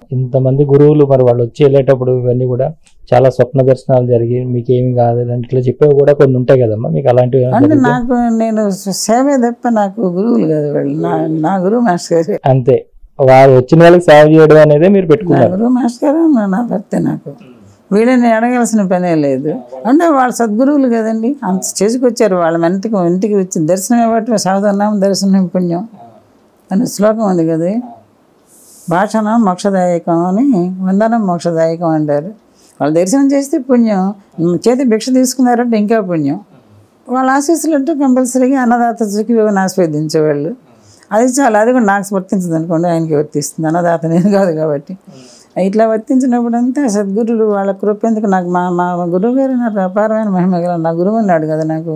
ఇంతమంది గురువులు మరి వాళ్ళు వచ్చి వెళ్ళేటప్పుడు ఇవన్నీ కూడా చాలా స్వప్న దర్శనాలు జరిగి మీకు ఏమి కాదు ఇట్లా చెప్పేవి కూడా కొన్ని ఉంటాయి కదమ్మా, మీకు అలాంటివి అంటే నాకు నేను సేవే తప్ప నాకు గురువులు కాదు వాళ్ళు, నా గురువు మాస్టర్ గారు అంతే. వారు వచ్చిన వాళ్ళకి సేవ చేయడం అనేది మీరు పెట్టుకున్నారు. గురువు మాస్టర్ గారు నా భర్తే నాకు, వీళ్ళని అడగాల్సిన పనే లేదు. అంటే వాళ్ళు సద్గురువులు కదండి, అంత చేసుకొచ్చారు. వాళ్ళ ఇంటికి వచ్చి దర్శనం ఇవ్వటం సాధనామం దర్శనం పుణ్యం అని శ్లోకం ఉంది కదా, భాషణం మోక్షదాయకం అని, వందనం మోక్షదాయకం అంటారు. వాళ్ళు దర్శనం చేస్తే పుణ్యం, చేతి భిక్ష తీసుకున్నారంటే ఇంకా పుణ్యం. వాళ్ళ ఆశీస్సులు అంటే కంపల్సరీగా అన్నదాత సుఖీభవని ఆస్వాదించేవాళ్ళు. అది చాలా, అది కూడా నాకు వర్తించదు అనుకోండి, ఆయనకి వర్తిస్తుంది. అన్నదాత నేను కాదు కాబట్టి. ఇట్లా వర్తించినప్పుడు అంతా సద్గురువులు వాళ్ళ కృప ఎందుకు నాకు, మా గురువు గారు నాకు అపారమైన మహిమ గల నా గురువు అన్నాడు కదా నాకు.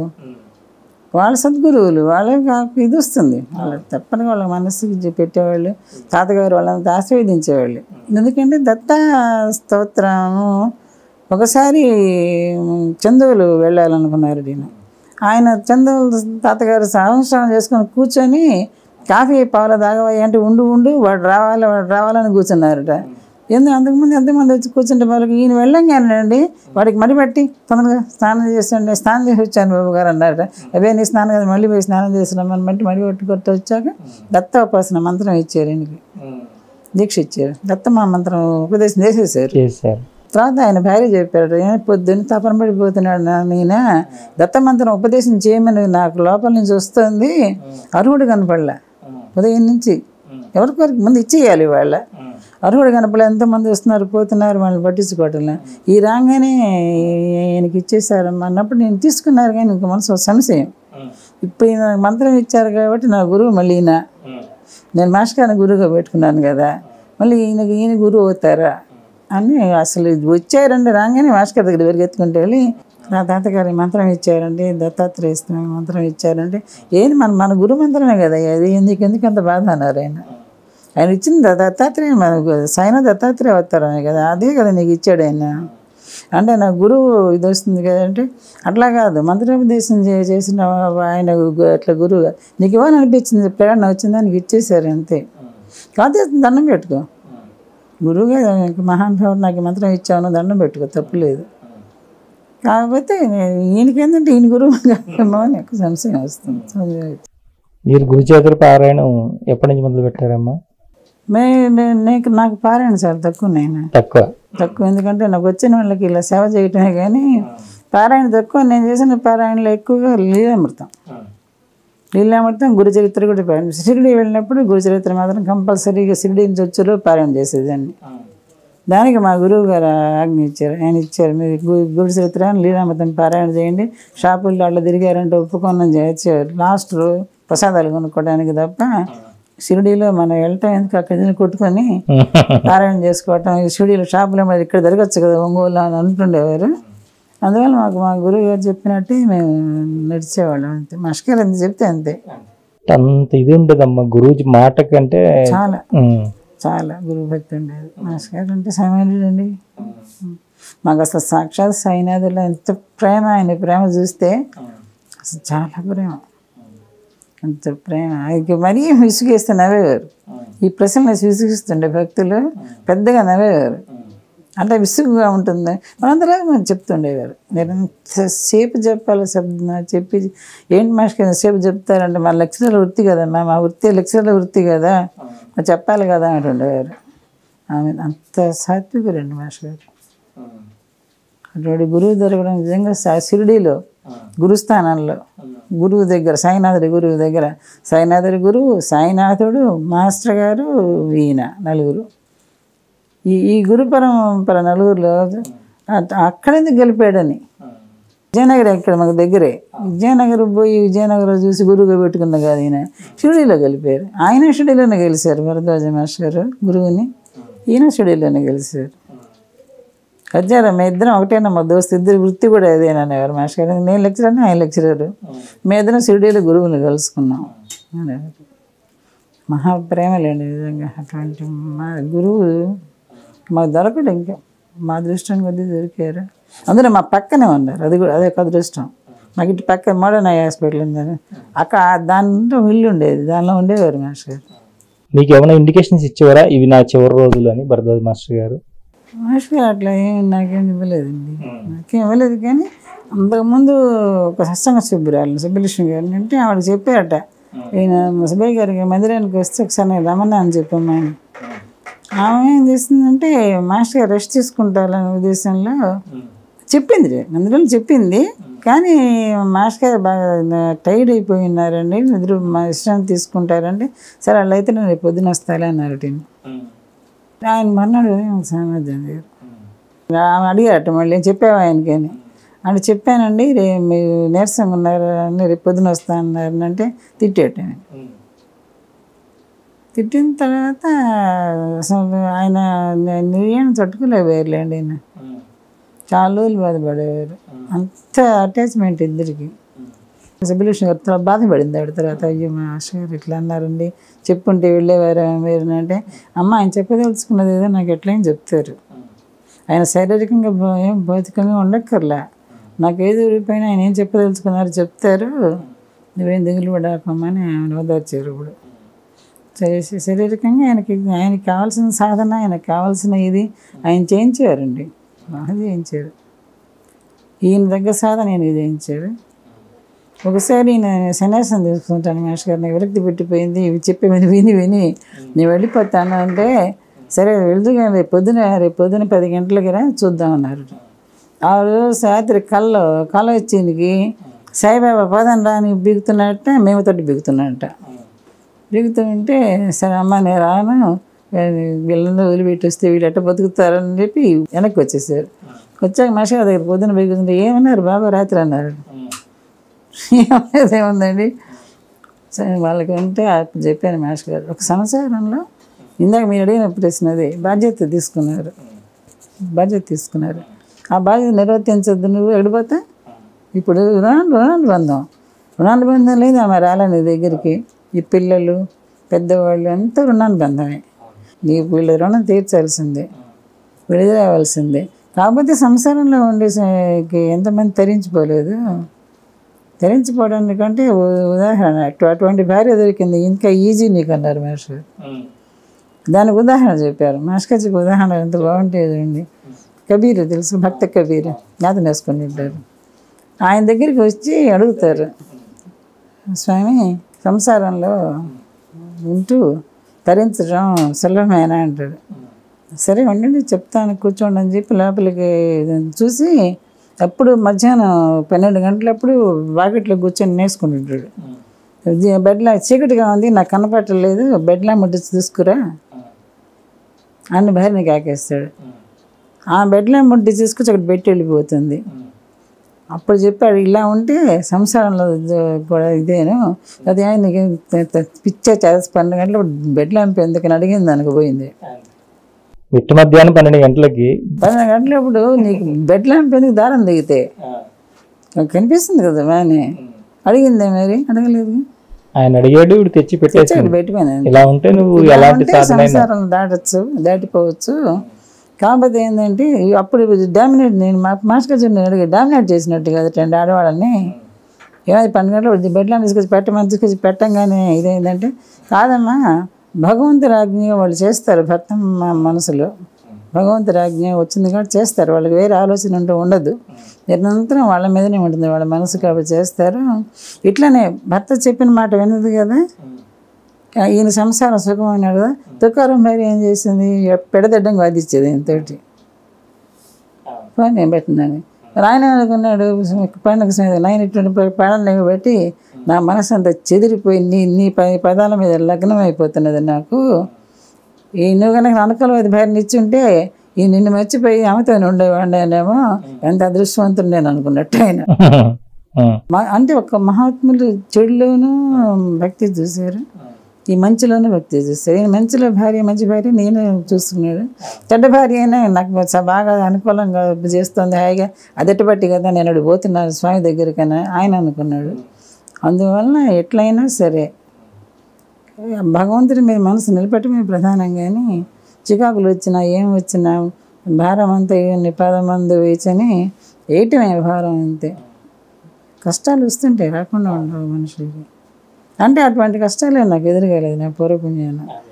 వాళ్ళ సద్గురువులు వాళ్ళకి ఇది వస్తుంది, వాళ్ళకి తప్పని వాళ్ళ మనసుకి పెట్టేవాళ్ళు. తాతగారు వాళ్ళంతా ఆశీర్వదించేవాళ్ళు. ఎందుకంటే దత్త స్తోత్రము ఒకసారి చందువులు వెళ్ళాలనుకున్నారు. ఆయన చందువులు తాతగారు సంవత్సరం చేసుకొని కూర్చొని కాఫీ పావుల తాగవయ్య అంటే ఉండు వాడు రావాలని కూర్చున్నారట. అంతకుముందు ఎంతమంది వచ్చి కూర్చుంటే వాళ్ళకి ఈయన వెళ్ళంగానండి వాడికి మడి పట్టి తొందరగా స్నానం చేసండి, స్నానం చేసి వచ్చాను బాబు గారు అన్నారట. అవే నీ స్నానం కదా, మళ్ళీ పోయి స్నానం చేసినామని బట్టి మడి పట్టుకొట్ట వచ్చాక దత్తోపాసన మంత్రం ఇచ్చారు, ఈయనకి దీక్ష ఇచ్చారు. దత్తమా మంత్రం ఉపదేశం చేసేసారు. తర్వాత ఆయన భార్య చెప్పాడు, పొద్దున్న తపన పడిపోతున్నాడు నేను, దత్తమంత్రం ఉపదేశం చేయమని నాకు లోపల నుంచి వస్తుంది, అర్హుడు కనపడలే. ఉదయం నుంచి ఎవరికొరికి ముందు ఇచ్చేయాలి, వాళ్ళ అర్హుడు కనపడలే. ఎంతోమంది వస్తున్నారు పోతున్నారు, వాళ్ళని పట్టించుకోవటంలే. ఈ రాగానే ఆయనకి ఇచ్చేసారమ్మా అన్నప్పుడు నేను తీసుకున్నారు, కానీ ఇంక మనసు సంశయం. ఇప్పుడు ఈయన మంత్రం ఇచ్చారు కాబట్టి నా గురువు మళ్ళీ ఈయన, నేను మాస్టర్ని గురువుగా పెట్టుకున్నాను కదా, మళ్ళీ ఈయన గురువు అవుతారా అని అసలు వచ్చారండి. రాగానే మాస్టర్ దగ్గర పరిగెత్తుకుంటే వెళ్ళి, నా తాతగారి మంత్రం ఇచ్చారండి, దత్తాత్రేయ మంత్రం ఇచ్చారంటే, ఏది మన గురు మంత్రమే కదా అది, ఎందుకు అంత బాధ అన్నారు. ఆయన ఇచ్చింది దత్తాత్రేయ, మనకు సైన దత్తాత్రేయ అవుతారనే కదా, అదే కదా నీకు ఇచ్చాడు ఆయన అంటే. నా గురువు ఇది వస్తుంది కదంటే, అట్లా కాదు మంత్రోపదేశం చేసిన ఆయన అట్లా గురువు నీకు ఇవ్వని అనిపించింది, ప్రేరణ వచ్చిందా నీకు ఇచ్చేసారు అంతే. కాదు దండం పెట్టుకో, గురువుగా మహానుభావుడు నాకు మంత్రం ఇచ్చాను, దండం పెట్టుకో, తప్పులేదు. కాకపోతే ఈయనకేంటంటే ఈయన గురువు కాదేమో అని ఎక్కువ సంశయం వస్తుంది. మీరు గురుచేతుల పారాయణం ఎప్పటి నుంచి మొదలు పెట్టారమ్మా? నాకు పారాయణ చాలా తక్కువ, నేను తక్కువ ఎందుకంటే నాకు వచ్చిన వాళ్ళకి ఇలా సేవ చేయటమే, కానీ పారాయణ తక్కువ. నేను చేసిన పారాయణలో ఎక్కువగా లీలామృతం గురుచరిత్ర కూడా పారాయణ. షిరిడి వెళ్ళినప్పుడు గురుచరిత్ర మాత్రం కంపల్సరీగా షిరిడి నుంచి వచ్చారు పారాయణ చేసేదాన్ని. దానికి మా గురువు గారు ఆజ్ఞ ఇచ్చారు, ఆయన ఇచ్చారు, మీరు గురుచరిత్ర లీలామృతం పారాయణ చేయండి. షాపుల్లో అట్లా తిరిగారంటే ఒప్పుకోనని చేర్చారు. లాస్ట్ ప్రసాదాలు కొనుక్కోవడానికి తప్ప షిరిడీలో మనం వెళ్ళటం ఎందుకు, అక్కడ కొట్టుకొని పారాయణ చేసుకోవటం. షిరిడీలో షాపులో మరి ఇక్కడ జరగచ్చు కదా ఒంగోలు అని అంటుండేవారు. అందువల్ల మా గురువు గారు చెప్పినట్టు మేము నడిచేవాళ్ళం అంతే. మాస్టర్ ఎంత చెప్తే అంతే. అంత ఇది ఉండదమ్మా గురువు మాట కంటే, చాలా గురువు భక్తి ఉండేది. మాస్టర్ గారు అంటే సామాన్యుడు అండి. మాకు అసలు సాక్షాత్ సాయినాథుల్లో ఎంత ప్రేమ, ఆయన ప్రేమ చూస్తే అసలు చాలా ప్రేమ, అంత ప్రేమ. ఆయనకి మరీ విసుగేస్తే నవ్వేవారు. ఈ ప్రశ్నలు విసుగిస్తుండే భక్తులు పెద్దగా నవ్వేవారు. అంటే విసుగుగా ఉంటుంది మనందరూ మనం చెప్తుండేవారు. నేను సేపు చెప్పాలి చెప్పి, ఏంటి మాస్టర్ సేపు చెప్తారంటే మా లెక్చరర్ వృత్తి కదా, మా వృత్తి లెక్చరర్ వృత్తి కదా, చెప్పాలి కదా అంటుండేవారు. ఆమె అంత సాత్వికురండి మాస్టర్ గారు. అటువంటి గురువు దొరకడం నిజంగా షిరిడీలో గురుస్థానంలో గురువు దగ్గర, సాయినాథుడి గురువు దగ్గర, సాయినాథుడి గురువు, సాయినాథుడు, మాస్టర్ గారు, ఈయన నలుగురు. ఈ గురు పరంపర నలుగురులో అక్కడెందుకు గెలిపాడని. విజయనగరం ఇక్కడ మాకు దగ్గరే, విజయనగరం పోయి విజయనగరం చూసి గురువుగా పెట్టుకున్న కాదు, ఈయన షిరిడీలో గెలిపారు. ఆయన షిరిడీలోనే గెలిచారు, భరద్వాజ మాస్టర్ గారు గురువుని, ఈయన షిరిడీలోనే గెలిచారు. వచ్చారు మీ ఇద్దరం ఒకటేనా, మా దోస్తు ఇద్దరు వృత్తి కూడా అదేననేవారు మాస్టర్ గారు. నేను లెక్చరర్, ఆయన లెక్చరర్, మీ ఇద్దరం షిరిడీలో గురువుని కలుసుకున్నాం. మహాప్రేమలేండి నిజంగా. అటువంటి మా గురువు మాకు దొరకడు, ఇంకా మా అదృష్టం కొద్దీ దొరికారు. అందులో మా పక్కనే ఉన్నారు, అది కూడా అదే అదృష్టం. మాకు ఇటు పక్క మోడర్న్ ఐ హాస్పిటల్ ఉందని, అక్కడ దాంట్లో ఇల్లు ఉండేది, దానిలో ఉండేవారు మాస్టర్ గారు. మీకు ఏమైనా ఇండికేషన్స్ ఇచ్చేవారా ఇవి నా చివరి రోజులు అని భరద్వాజ్ మాస్టర్ గారు? మాస్టర్ గారు అట్లా నాకేం ఇవ్వలేదండి. నాకేం ఇవ్వలేదు. కానీ అంతకుముందు ఒక సత్సంగ సుబ్బలక్ష్మి గారిని అంటే ఆవిడ చెప్పారట, ఈయన సుబ్బయ్య గారికి మందిరానికి వస్తే ఒకసారి నేను రమణ అని చెప్పాము. ఆమె ఏం చేసిందంటే మాస్టర్ గారు రెస్ట్ తీసుకుంటారనే ఉద్దేశంలో చెప్పింది, మందిరంలో చెప్పింది. కానీ మాస్టర్ గారు బాగా టైర్డ్ అయిపోయి ఉన్నారండి, నిద్ర విశ్రాంతి తీసుకుంటారండి. సరే అలా అయితే నేను రేపు పొద్దున వస్తాలే అన్నారు. ఆయన మర్నాడు సామర్థ్యం గారు ఆమె అడిగారట, మళ్ళీ చెప్పావా ఆయనకని అంటే చెప్పానండి, మీరు నీరసంగా ఉన్నారు అని రేపు పొద్దున వస్తా అన్నారు అంటే తిట్టాట. తిట్టిన తర్వాత అసలు ఆయన నిర్యాణం తట్టుకోలేకపోయారులేండి. ఆయన చాలా రోజులు బాధపడేవారు, అంత అటాచ్మెంట్ ఇద్దరికి. సుబ్బలక్ష్మి గారు బాధపడింది ఆవిడ తర్వాత, అయ్యో మా మాస్టర్ గారు ఇట్లా అన్నారండి, చెప్పుంటే వెళ్ళేవారు మీరు అంటే, అమ్మ ఆయన చెప్పదలుచుకున్నది ఏదో నాకు ఎట్లయినా చెప్తారు. ఆయన శారీరకంగా ఏం భౌతికంగా ఉండక్కర్లా, నాకు ఏది ఊరిపోయినా ఆయన ఏం చెప్పదలుచుకున్నారు చెప్తారు, నువ్వేం దిగులు పడకమ్మని ఆయన ఓదార్చారు. ఇప్పుడు శారీరకంగా ఆయనకి కావాల్సిన సాధన, ఆయనకు కావాల్సిన ఇది ఆయన చేయించారండి, బాగా చేయించారు. ఈయన దగ్గర సాధన ఈయనకి చేయించారు. ఒకసారి ఈయన సన్యాసం తీసుకుంటాను మాస్టర్ గారిని, విరక్తి పెట్టిపోయింది, ఇవి చెప్పి విని నేను వెళ్ళిపోతాను అంటే, సరే వెళ్తూ కానీ రేపు పొద్దున 10 గంటలకి చూద్దామన్నారు. ఆ రోజు రాత్రి కళ వచ్చిందికి సాయిబాబా పదం రాని బిగుతున్నట్ట, మేము తోటి బిగుతున్నట్ట. బిగుతుంటే సరే అమ్మ నేను రాను, వీళ్ళందరూ వదిలిపెట్టి వస్తే వీళ్ళు ఎట్ట బతుకుతారని చెప్పి వెనక్కి వచ్చేసారు. వచ్చాక మాస్టర్ గారి దగ్గర పొద్దున బిగుతుంటే ఏమన్నారు బాబా రాత్రి అన్నారు. ఏముందండి సరే వాళ్ళకి ఉంటే చెప్పాను మాస్టర్ గారు, ఒక సంవత్సరంలో ఇందాక మీరు అడిగిన ప్రశ్న అదే బాధ్యత తీసుకున్నారు. ఆ బాధ్యత నిర్వర్తించద్దు నువ్వు ఎడిపోతే. ఇప్పుడు రుణానుబంధం లేదు ఆమె రాలని దగ్గరికి. ఈ పిల్లలు పెద్దవాళ్ళు అంతా రుణానుబంధమే. నీకు వీళ్ళ రుణం తీర్చాల్సిందే, విడుదలవ్వాల్సిందే. కాకపోతే సంసారంలో ఉండే ఎంతమంది తరించిపోవడానికంటే ఉదాహరణ అటువంటి భార్య దొరికింది ఇంకా ఈజీ నీకు అన్నారు మాస్టర్. దానికి ఉదాహరణ చెప్పారు మాస్టర్. చెప్పి ఉదాహరణ ఎంత బాగుంటుంది. కబీర్ తెలుసు, భక్త కబీర్ జ్ఞాతం వేసుకొని ఉంటారు. ఆయన దగ్గరికి వచ్చి అడుగుతారు, స్వామి సంసారంలో ఉంటూ తరించడం సులభమేనా అంటాడు. సరే ఉండండి చెప్తాను కూర్చోండి అని చెప్పి లోపలికి చూసి అప్పుడు మధ్యాహ్నం 12 గంటలప్పుడు వాకిట్లో కూర్చొని నేర్చుకుంటుంటాడు. బెడ్లా చీకటిగా ఉంది నాకు కనపట్టలేదు, బెడ్లా ముట్టించి తీసుకురా అన్ని భార్యని కాకేస్తాడు. ఆ బెడ్లా ముట్టి తీసుకొచ్చి అక్కడ పెట్టి వెళ్ళిపోతుంది. అప్పుడు చెప్పాడు ఇలా ఉంటే సంసారంలో కూడా ఇదేను అది ఆయనకి పిచ్చే 12 గంటలు బెడ్లా ఎందుకని అడిగింది దానికి పోయింది. మిట్ట మధ్యాహ్నం 12 గంటలకి 12 గంటలప్పుడు నీకు బెడ్లా ఎందుకు దారం దిగితే కనిపిస్తుంది కదా అని అడిగిందే మరి అడగలేదు. ఆయన అడిగాడు, ఇప్పుడు తెచ్చి పెట్టేసాడు పెట్టిపోయినా. ఇలా ఉంటే నువ్వు ఎలాంటి సంసారం దాటిపోవచ్చు. కాకపోతే ఏంటంటే అప్పుడు డామినేట్ నేను మాస్టర్ గారు అడిగి డామినేట్ చేసినట్టు కదా ఆడవాళ్ళని. ఏమైనా 12 గంటలు బెడ్లా తీసుకొచ్చి పెట్టంగానే ఇదేంటంటే కాదమ్మా భగవంతుడి ఆజ్ఞ వాళ్ళు చేస్తారు. భర్త మనసులో భగవంతుడి ఆజ్ఞ వచ్చింది కాబట్టి చేస్తారు. వాళ్ళకి వేరే ఆలోచన ఉంటూ ఉండదు, నిరంతరం వాళ్ళ మీదనే ఉంటుంది వాళ్ళ మనసు కాబట్టి చేస్తారు. ఇట్లనే భర్త చెప్పిన మాట వినదు కదా, ఈయన సంసారం సుఖమైనాడు కదా. తుకారం మరి ఏం చేసింది, పెడదడ్డంగా వాదించేది ఈయనతోటి నేను పెట్టినాను. ఆయన అనుకున్నాడు పండుగ నాయన ఇటువంటి పాలన బట్టి నా మనసు అంతా చెదిరిపోయి నీ పదాల మీద లగ్నం అయిపోతున్నది నాకు. ఈ నువ్వు కనుక అనుకూలమైన భార్యని ఇచ్చుంటే ఈ నిన్ను మర్చిపోయి ఆమెతో ఉండేవాడినేమో, ఎంత అదృష్టవంతుడు నేను అనుకున్నట్టు ఆయన. అంటే ఒక మహాత్ములు చెడులోనూ భక్తి చూశారు, ఈ మంచిలోనూ భక్తి చూస్తారు. ఈయన మంచిలో మంచి భార్య నేను చూసుకున్నాడు. చెడ్డ భార్య అయినా నాకు బాగా అనుకూలంగా చేస్తుంది, హాయిగా అదెట్టు బట్టి కదా నేను అడిగి పోతున్నాను స్వామి దగ్గరికైనా ఆయన అనుకున్నాడు. అందువలన ఎట్లయినా సరే భగవంతుడి మీద మనసు నిలబెట్టమే ప్రధానం. కానీ చికాకులు వచ్చినా ఏం వచ్చినా భారం అంతా పదమందు వేచని వేయటమే భారం అంతే. కష్టాలు వస్తుంటాయి, రాకుండా ఉండవు మనుషులకి. అంటే అటువంటి కష్టాలే నాకు ఎదురుగాలేదు నా పూర్వపుణ్యాన.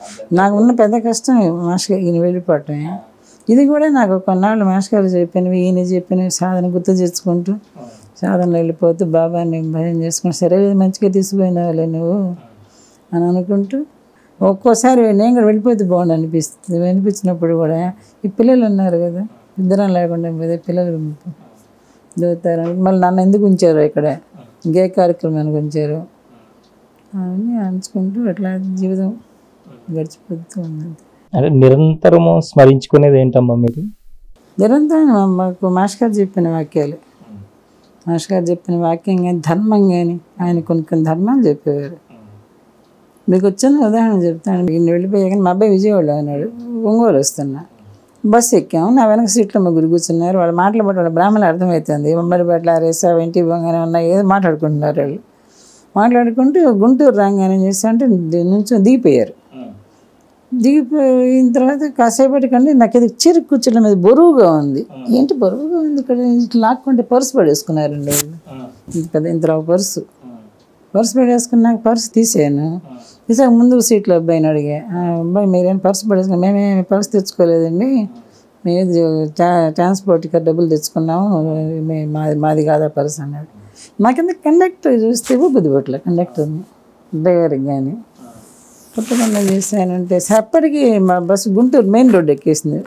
నాకు ఉన్న పెద్ద కష్టం మాస్టర్ గారు ఈయన వెళ్ళిపోవటమే. ఇది కూడా నాకు కొన్నాళ్ళు మాస్టర్ గారు చెప్పినవి, ఈయన చెప్పినవి సాధన గుర్తు తెచ్చుకుంటూ సాధనలో వెళ్ళిపోతూ బాబాని భయం చేసుకుంటూ, సరే మంచిగా తీసుకుపోయినావులే నువ్వు అని అనుకుంటూ ఒక్కోసారి నేను కూడా వెళ్ళిపోతే బాగుండు అనిపిస్తుంది. అనిపించినప్పుడు కూడా ఈ పిల్లలు ఉన్నారు కదా, ఇద్దరం లేకుండా పోతే పిల్లలు దొరుకుతారు. మళ్ళీ నన్ను ఎందుకు ఉంచారు ఇక్కడ, ఇంకే కార్యక్రమానికి ఉంచారు అని అనుకుంటూ అట్లా జీవితం గడిచిపోతూ ఉంది. అంటే నిరంతరము స్మరించుకునేది ఏంటమ్మా మీరు? నిరంతరం మాకు మాస్టర్ గారు చెప్పిన వాక్యాలు, మాస్టర్ గారు చెప్పిన వాక్యం కానీ ధర్మం కానీ, ఆయన కొన్ని ధర్మాలు చెప్పేవారు. మీకు వచ్చిన ఉదాహరణ చెప్తాను. ఈయన వెళ్ళిపోయాక మా అబ్బాయి విజయవాడలో ఉన్నాడు, ఒంగోలు వస్తున్నా, బస్సు ఎక్కాము. నా వెనక సీట్లో ముగ్గురు కూర్చున్నారు. వాళ్ళు మాట్లాడబట్టి వాళ్ళ బ్రాహ్మణులు అర్థమవుతుంది. ఉమ్మడి బట్ల రేసా వెంటి బొంగనే ఉన్నాయి ఏదో మాట్లాడుకుంటున్నారు. వాళ్ళు మాట్లాడుకుంటూ గుంటూరు రాగానే చేస్తా అంటే నుంచి దిగిపోయారు. దిగిపోయిన తర్వాత కాసేపటికండి నాకు ఇది చీర కూర్చోడం మీద బరువుగా ఉంది. ఏంటి బరువుగా ఉంది ఇక్కడ, ఇట్లా లాక్కుంటే పర్సు పడేసుకున్నారండి వాళ్ళు. పెద్ద ఇంత పర్సు పడేసుకున్నాక పర్సు తీసాను. తీసాక ముందు సీట్లో అబ్బాయిని అడిగా, అబ్బాయి మీరేం పర్సు పడేసుకున్నా? మేమేమి పర్సు తెచ్చుకోలేదండి, మేము ట్రాన్స్పోర్ట్కి డబ్బులు తెచ్చుకున్నాము, మాది కాదా పర్సు అన్నాడు. మాకింద కండక్టర్ చూస్తే బుద్ధి పట్ల కండక్టర్ని డ్రైవర్కి కానీ కొత్తగా చేశానంటే అప్పటికి మా బస్సు గుంటూరు మెయిన్ రోడ్డు ఎక్కేసింది.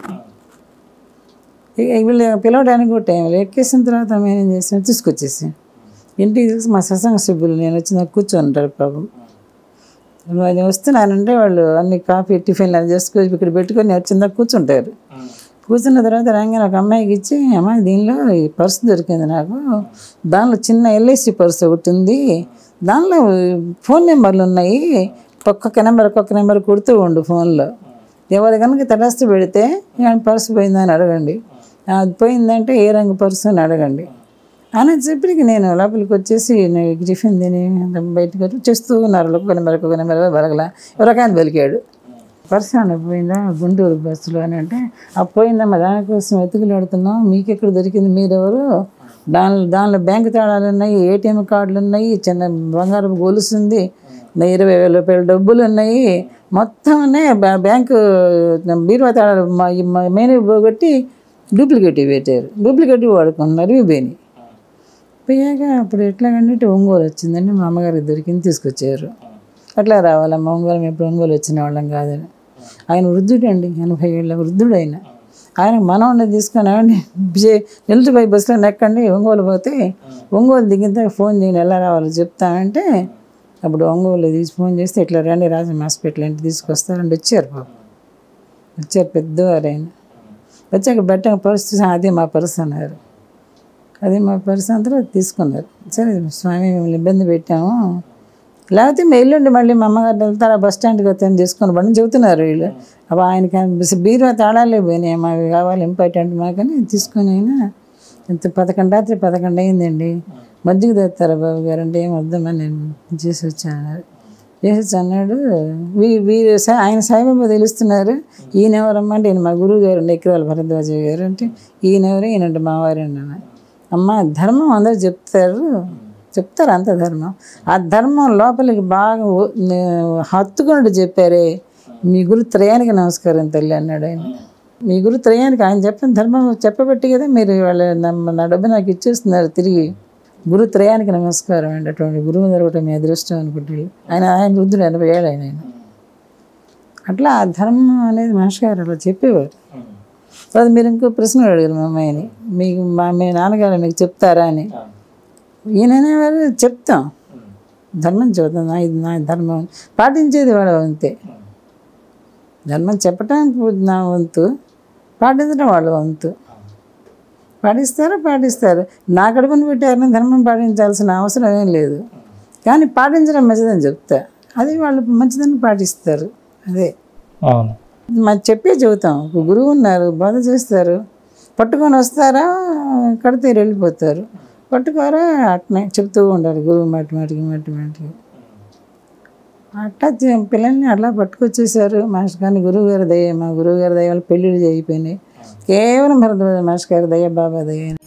వీళ్ళు పిలవడానికి కూడా టైం ఎక్కేసిన తర్వాత మేమేం చేసాను, తీసుకొచ్చేసాను ఇంటికి. తీసి మా సత్సంగ సభ్యులు నేను వచ్చి కూర్చొని ఉంటారు పాపం. అది వస్తున్నానంటే వాళ్ళు అన్ని కాఫీ టిఫిన్లు అది చేసుకొని ఇక్కడ పెట్టుకొని వచ్చిందా కూర్చుంటారు. కూర్చున్న తర్వాత రాగానే ఒక అమ్మాయికి ఇచ్చి, అమ్మాయి దీనిలో ఈ పర్సు దొరికింది నాకు, దానిలో చిన్న ఎల్ఐసి పర్సు ఒకటి ఉంది, దానిలో ఫోన్ నెంబర్లు ఉన్నాయి, ఒక్కొక్క నెంబర్ కొడుతూ ఉండు ఫోన్లో, ఎవరు కనుక తటస్థ పెడితే పర్సు పోయిందని అడగండి, అది పోయిందంటే ఏ రంగు పర్సు అని అడగండి అని చెప్పి నేను లోపలికి వచ్చేసి టిఫిన్ తిని బయటకు వచ్చి చేస్తూ ఉన్నారు. ఒక్కొక్క నెంబర్ బలగల ఎవరికైనా బలికాడు. పర్సు అని పోయిందా గుంటూరు బస్సులో అని అంటే, ఆ పోయిందమ్మా దానికోసం వెతుకులాడుతున్నాం, మీకు ఎక్కడ దొరికింది, మీరెవరు, దానిలో బ్యాంకు తాళాలు ఉన్నాయి, ఏటీఎం కార్డులు ఉన్నాయి, చిన్న బంగారం గొలుసుంది, 20,000 రూపాయల డబ్బులు ఉన్నాయి, మొత్తం ఉన్నాయి. బ్యాంకు బీరువా తాళాలు మెయిన్ పోగొట్టి డూప్లికేటివ్ పెట్టారు, డూప్లికేటివ్ వాడుకుంటున్నారు, ఇవి పోయినాయి. పోయాక అప్పుడు ఎట్లాగంటే ఒంగోలు వచ్చిందండి, మా అమ్మగారికి దొరికింది తీసుకొచ్చారు. అట్లా రావాలమ్మా ఒంగోలు, మేము ఇప్పుడు ఒంగోలు వచ్చిన వాళ్ళం కాదని. ఆయన వృద్ధుడు అండి, 80 ఏళ్ళ వృద్ధుడు ఆయన. ఆయన మనవాడిని తీసుకొని నిలిచిపోయి బస్సులో నెక్కండి ఒంగోలు పోతే, ఒంగోలు దిగిన తర్వాత ఫోన్ చేయండి ఎలా రావాలో చెప్తానంటే, అప్పుడు ఒంగోలు తీసి ఫోన్ చేస్తే ఇట్లా రండి రాజం హాస్పిటల్ ఏంటి తీసుకొస్తారండి. వచ్చారు పాపం, వచ్చారు పెద్దవారు ఆయన. వచ్చాక బట్ట పర్సు, అదే మా పర్సు అన్నారు. అదే మా పర్సు అంతా తీసుకున్నారు. సరే స్వామి మిమ్మల్ని ఇబ్బంది పెట్టాము, లేకపోతే మీ ఎల్లుండి మళ్ళీ మా అమ్మగారు వెళ్తారు, బస్ స్టాండ్కి వస్తాను చేసుకుని పని చెబుతున్నారు వీళ్ళు. అప్పుడు ఆయనకి బీరువా తాళాలే పోయినాయి, మావి కావాలి ఇంపార్టెంట్ మాకని తీసుకొని అయినా ఇంత 11 రాత్రి 11 అయిందండి. మజ్జిగ తెస్తారా బాబు గారు అంటే, ఏం వద్దామని నేను చేసి వచ్చాను. అన్నాడు. వీరు ఆయన సాయిబాబా తెలుస్తున్నారు. ఈయన ఎవరమ్మా అంటే, ఈయన మా గురువు గారు ఎక్కిరాల భరద్వాజ గారు అంటే, ఈయనెవరు, ఈయనంటే మావారండి అన్న. అమ్మ ధర్మం అందరూ చెప్తారు అంత ధర్మం, ఆ ధర్మం లోపలికి బాగా హత్తుకున్నట్టు చెప్పారే, మీ గురు త్రయానికి నమస్కారం తల్లి అన్నాడు ఆయన. మీ గురు త్రయానికి ఆయన చెప్పిన ధర్మం చెప్పబట్టి కదా మీరు వాళ్ళ నా డబ్బు నాకు ఇచ్చేస్తున్నారు తిరిగి. గురు త్రయానికి నమస్కారం అండి, అటువంటి గురువు దొరకటం మీ అదృష్టం అనుకుంటాడు ఆయన. వృద్ధుడు 80 ఏళ్ళు ఆయన. అట్లా ఆ ధర్మం అనేది మాస్టర్ గారు అట్లా చెప్పేవారు. తర్వాత మీరు ఇంకో ప్రశ్న అడిగారు మా అమ్మాయిని, మీకు మీ నాన్నగారు మీకు చెప్తారా అని. ఈయననేవారు చెప్తాం, ధర్మం చెబుతాం, ఇది నా ధర్మం, పాటించేది వాడు అంతే. ధర్మం చెప్పటం నా వంతు, పాటించడం వాళ్ళ వంతు. పాటిస్తారు. నా కడుపుని పెట్టారని ధర్మం పాటించాల్సిన అవసరం ఏం లేదు, కానీ పాటించడం మంచిదని చెప్తా, అది వాళ్ళు మంచిదని పాటిస్తారు. అదే మరి చెప్పే చెబుతాం. ఒక గురువు ఉన్నారు, బోధ చేస్తారు, పట్టుకొని వస్తారా కడితే వెళ్ళిపోతారు, పట్టుకోరా అట్నే చెప్తూ ఉండాలి గురువు మాటికి. అట్లా పిల్లల్ని అట్లా పట్టుకొచ్చేసారు మాస్టర్ గారిని. గురువుగారి దయ, మా గురువుగారి దయ వల్ల పెళ్ళిళ్ళు అయిపోయినాయి. కేవలం భరద్వాజ మాస్టర్ గారి దయ, బాబా దయ.